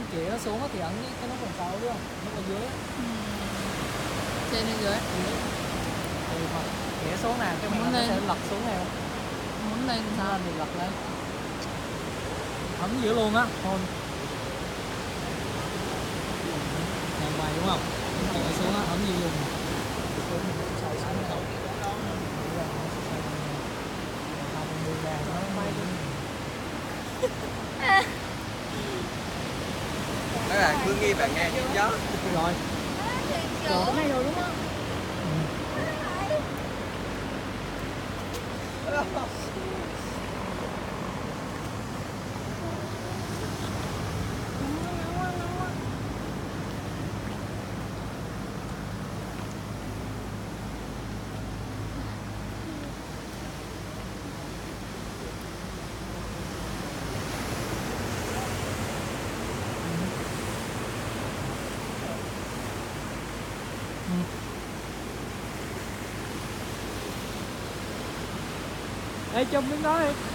chĩa nó xuống thì ấn cái nút đằng sau đúng không? Nút ở dưới. Trên hay dưới? Thì hoặc chĩa xuống nè, cái màn nó sẽ lật xuống theo. Muốn lên thì sao? Lên thì lật lên. Ấn giữa luôn á, thôi. Nằm ngoài đúng không? Chĩa xuống á, ấn giữa luôn. Đó là cứ nghi bạn nghe tiếng gió. Rồi. Chỗ này rồi đúng không? Ê, trong miếng đó đi.